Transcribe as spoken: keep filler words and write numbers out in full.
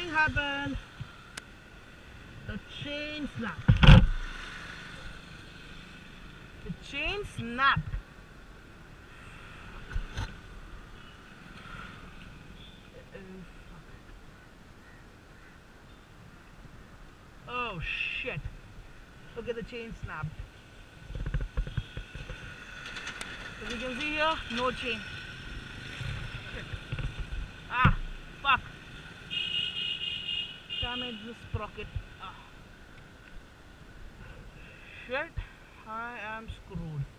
Something happened. The chain snapped. The chain snapped. Oh shit. Look at the chain snapped. As you can see here, no chain. Shit. Ah, fuck. Damage the sprocket. Ah. Shit, I am screwed.